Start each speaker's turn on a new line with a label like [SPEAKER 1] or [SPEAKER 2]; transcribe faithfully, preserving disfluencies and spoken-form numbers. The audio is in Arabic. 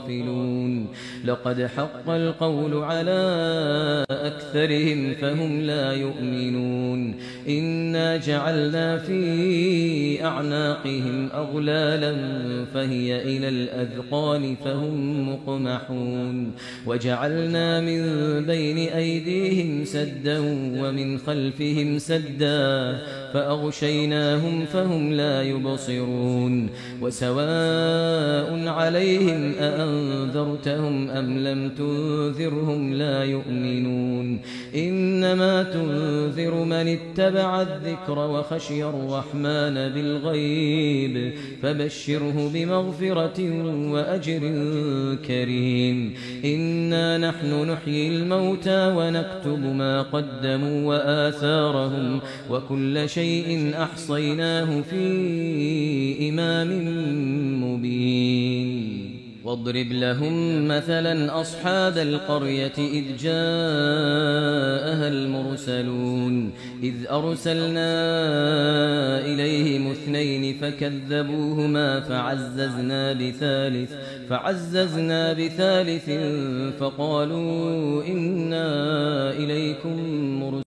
[SPEAKER 1] غافلون لقد حق القول على أكثرهم فهم لا يؤمنون إنا جعلنا في أعناقهم أغلالا فهي إلى الأذقان فهم مقمحون وجعلنا من بين أيديهم سدا ومن خلفهم سدا فأغشيناهم فهم لا يبصرون وسواء عليهم أأنذرتهم أم لم تنذرهم لا يؤمنون إنما تنذر من اتبع الذكر وخشي الرحمن بالغيب فبشره بمغفرة وأجر كريم إنا نحن نحيي الموتى ونكتب ما قدموا وآثارهم وكل شيء أحصيناه في إمام مبين واضرب لهم مثلا أصحاب القرية إذ جاءها المرسلون إذ أرسلنا إليهم اثنين فكذبوهما فعززنا بثالث فعززنا بثالث فقالوا إنا إليكم مرسلون